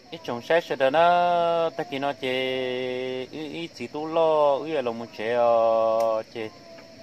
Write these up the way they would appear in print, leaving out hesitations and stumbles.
ít trồng sai sẽ đó nó ta kia nó chơi ít chỉ tu lo ít là một chơi chơi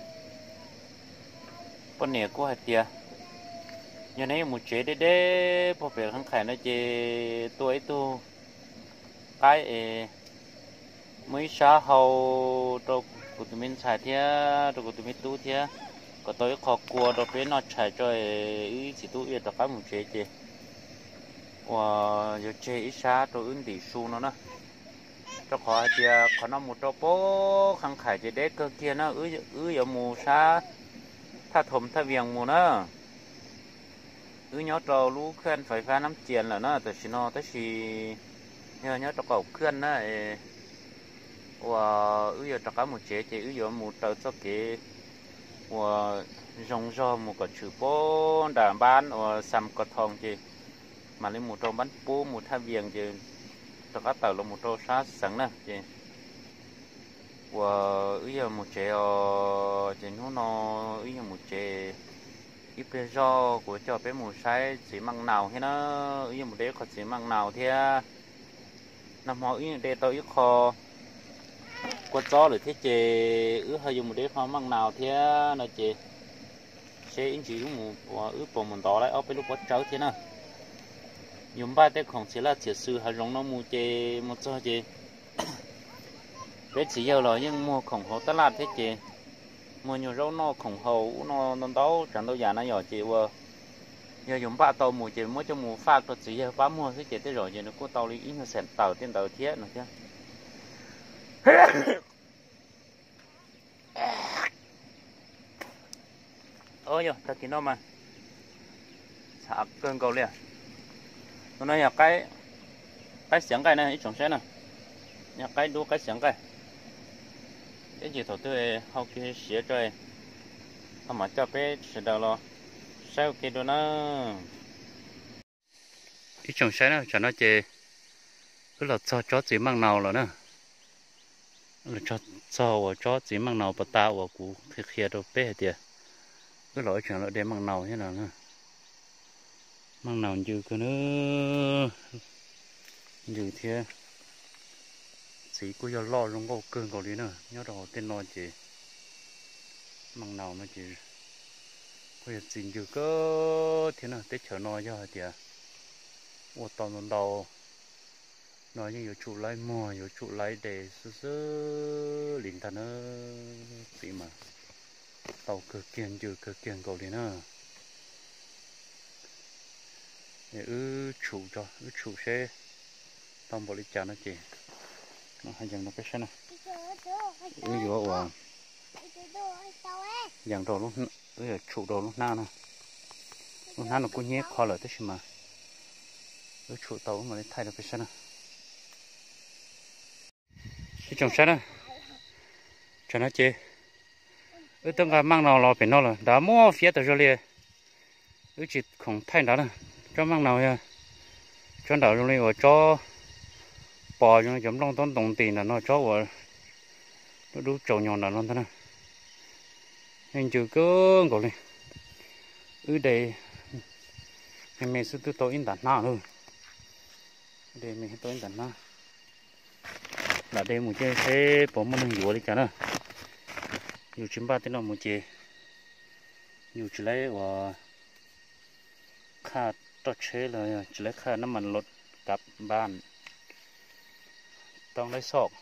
con nè của hai tia giờ này một chơi để bảo vệ thằng khai nó chơi tuổi tu cái mới xã hậu đồ của tụi mình xài thia đồ của tụi mình tu thia có tôi khó cua đồ bên nó xài cho ý chỉ tu ít đó cái một chơi chơi và giờ chơi ít xã đồ ứng tỷ su nó nè cho khỏi thì còn nó một chỗ bố khang khải chơi để cơ kia nó ở mù xã tha thầm tha viền mù nó nhớ trâu lú khuyên phải pha nắm tiền là nó từ xin nó tới xì nhớ trâu cầu khuyên nó và giờ trâu cá một chế chế giờ một trâu cho cái và rong rò một cái chữ bố đàn bán và xăm cột thòng chị mà lấy một trâu bán bố một tha viền chị trâu cá tàu là một trâu sát sẵn nè chị và giờ một chế chị nó giờ một chế ít bây giờ của cho bé mù sai chỉ măng nào hay nó như một đế có chỉ măng nào thì năm họ ít đế tôi ít kho có gió rồi thế chế hơi dùng một đế kho măng nào thì nó chế sẽ ít chỉ một bồn mình to lại ở bên lúc bắt cháu thế nào dùng ba cái không chỉ là chỉ sư hay giống nó mua chế một số chế bé chỉ giờ rồi nhưng mua khổng hậu tất là thế chế mua nhiều rau nó khổng hậu nó đâu chẳng đâu già nó nhỏ chị vừa giờ dùng ba tàu mùa chị mới cho mùa pha tôi chỉ giờ bám mua cái chị tới rồi giờ nó có tàu đi ít nó sẹn tàu trên tàu thiết nữa chứ ôi giờ thật thì nó mà xả cơn cầu liền nó nói là cái xiềng cái này ít trồng xe nè nhà cái đua cái xiềng cái gì thổ tôi hậu kia xía trời không mà cho bé sẽ đầu lo sao kia đó nó ít trồng xe nè cho nó chơi cứ là cho chỉ mang nào rồi nè là cho chỉ mang nào bắt tao và cú thực hiện đồ bé thì cứ lỗi chuyện là để mang nào thế nào nè mang nào như cái nữa như thế chỉ có giờ lo trong cái cơn cầu đi nữa nhớ đồ tên lo chị mang nào nó chỉ có giờ xin như có thế nào tết chờ nói cho thì ô tao nó đầu nói như chủ lấy mua chủ lấy để sơ liền thành nó gì mà tàu cực kiên cầu đi nữa để chủ xe tao bỏ đi trả nó chị nó hay dần nó cái xe này vô vào dần đồ lúc chủ đồ lúc nào nó cũng nhét kho lại thế mà chủ tàu mà lấy thay được cái xe này cái trồng xe này cho nó chơi tương cả mang nào lò phải nó là đã mua phía từ rồi liền chỉ không thay đó nè cho mang nào nha cho đảo rồi liền cho bò cho nó giống long tốn đồng tiền là nó cho vào nó đu trầu nhọn là luôn thế này hình chữ cơ gọi này đây mình sẽ tự tối in đàn nào thôi đây mình tối in đàn nào là đây một chơi thế bỏ một đường dừa đi cả nữa nhiều chim ba tên nó một chơi nhiều chỉ lấy và khá to chế là chỉ lấy khá nó mình lột cặp bànต้องได้สอก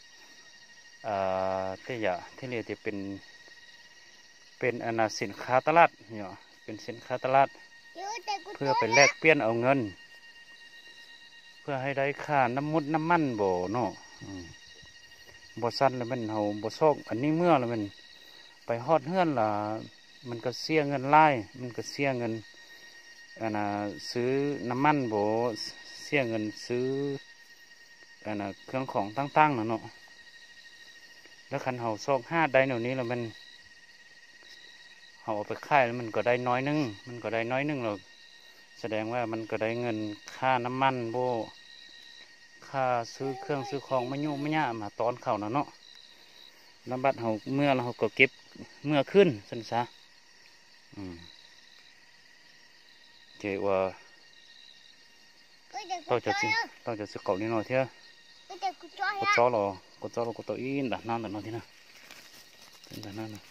thế giờ thế này thìเป็นอันสินค้าตลาดเนี่ยเป็นสินค้าตลาดเพื่อไปแลกเปลี่ยนเอาเงินเพื่อให้ได้ค่าน้ำมุดน้ำมันบ่เนาะบ่สั้นแล้วมันเอาบ่ซอกอันนี้เมื่อแล้วมันไปฮอดเฮือนล่ะมันก็เสียเงินไล่มันก็เสียเงินซื้อน้ำมันบ่เสียเงินซื้อเครื่องของตั้งๆเนาะแล้วคันเขาซอก5ได้หนูนี้แล้วมันเขาเอาไปขายแล้วมันก็ได้น้อยนึงเราแสดงว่ามันก็ได้เงินค่าน้ำมันโบค่าซื้อเครื่องซื้อของไม่ยุ่งไม่ยากมาตอนเขาเนาะน้ำบัดเขาเมื่อเราก็เก็บเมื่อขึ้นสันซะเจว่า tao cho sự cậu đi nói thế có chó là có tao in đặt nan nó thế nào đặt nan này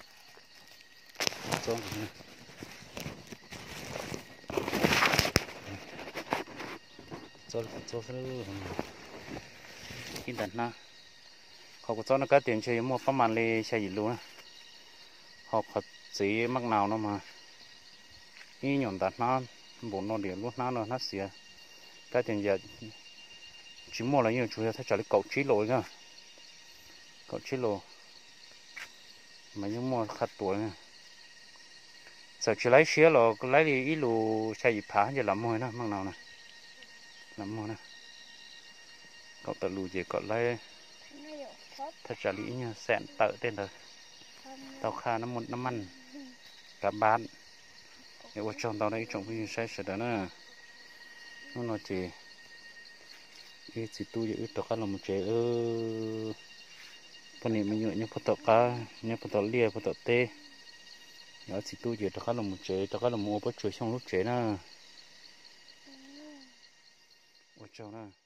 chó này chó in đặt nan họ có chó nó cá tiền chơi mua phát màn lên chơi gì luôn á họ chỉ mắc nào nó mà ý nhọn đặt nan bốn nó điện luôn nó xỉa cái tiền giờ chỉ mua là nhiều chủ yếu thay trả lại cậu chí lỗi nha cậu chí lỗi mà những mua khát tuổi nha giờ chỉ lấy xía rồi lấy đi ít lù chạy phá giờ làm mồi đó mang nào nè làm mồi nè cậu tự lù gì cậu lấy thay trả lý nha sẹn tự tên rồi tàu kha nó một năm ăn cả bán nếu trong tàu đấy trồng cái sai sửa đó nè nó nói chỉ tu giữ tàu cá là một chế phần này mình nhựa như phần tàu cá như phần tàu lia phần tàu tê nó chỉ tu giữ tàu cá là một chế tàu cá là mua bắt chuối trong lúc chế nè trong nè